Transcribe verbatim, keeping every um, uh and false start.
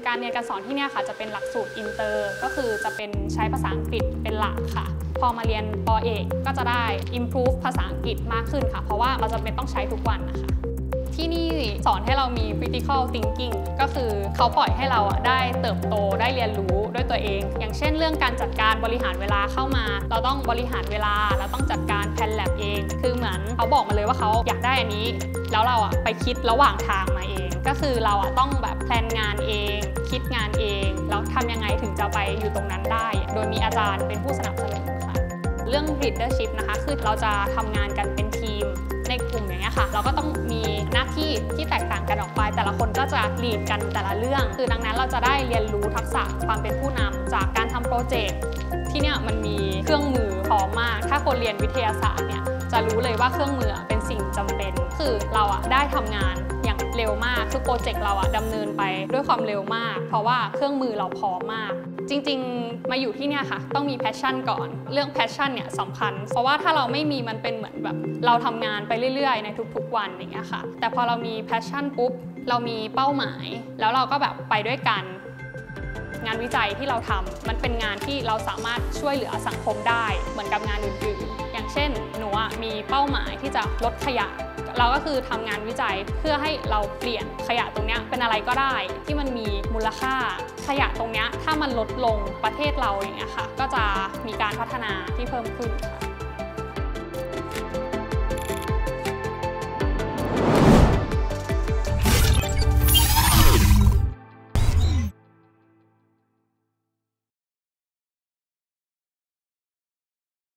การเรียนการสอนที่นี่ค่ะจะเป็นหลักสูตรอินเตอร์ก็คือจะเป็นใช้ภาษาอังกฤษเป็นหลักค่ะพอมาเรียนป.เอกก็จะได้ improve ภาษาอังกฤษมากขึ้นค่ะเพราะว่าเราจำเป็นต้องใช้ทุกวันนะคะที่นี่สอนให้เรามี critical thinking ก็คือเขาปล่อยให้เราได้เติบโตได้เรียนรู้ด้วยตัวเองอย่างเช่นเรื่องการจัดการบริหารเวลาเข้ามาเราต้องบริหารเวลาเราต้องจัดการแพลนแลบเองคือเหมือนเขาบอกมาเลยว่าเขาอยากได้อันนี้แล้วเราอะไปคิดระหว่างทางมาเองก็คือเราอะต้องแบบแพลนงานเองคิดงานเองแล้วทำยังไงถึงจะไปอยู่ตรงนั้นได้โดยมีอาจารย์เป็นผู้สนับสนุนค่ะเรื่อง leadership นะคะคือเราจะทำงานกันเป็นทีมในกลุ่มอย่างเงี้ยค่ะเราก็ต้องมีหน้าที่ที่แตกต่างกันออกไปแต่ละคนก็จะลีดกันแต่ละเรื่องคือดังนั้นเราจะได้เรียนรู้ทักษะความเป็นผู้นำจากการทำโปรเจกต์ที่เนี่ยมันมีเครื่องมือพร้อมมากถ้าคนเรียนวิทยาศาสตร์เนี่ยจะรู้เลยว่าเครื่องมือเป็นสิ่งจำเป็นคือเราอะได้ทำงานอย่างเร็วมากคือโปรเจกต์เราอะดำเนินไปด้วยความเร็วมากเพราะว่าเครื่องมือเราพร้อมมากจริงๆมาอยู่ที่เนี่ยค่ะต้องมีแพชชั่นก่อนเรื่องแพชชั่นเนี่ยสำคัญเพราะว่าถ้าเราไม่มีมันเป็นเหมือนแบบเราทำงานไปเรื่อยๆในทุกๆวันอย่างเงี้ยค่ะแต่พอเรามีแพชชั่นปุ๊บเรามีเป้าหมายแล้วเราก็แบบไปด้วยกันงานวิจัยที่เราทำมันเป็นงานที่เราสามารถช่วยเหลือสังคมได้เหมือนกับงานอื่นๆอย่างเช่นหนูมีเป้าหมายที่จะลดขยะเราก็คือทำงานวิจัยเพื่อให้เราเปลี่ยนขยะตรงนี้เป็นอะไรก็ได้ที่มันมีมูลค่าขยะตรงนี้ถ้ามันลดลงประเทศเราอย่างเงี้ยค่ะก็จะมีการพัฒนาที่เพิ่มขึ้นค่ะ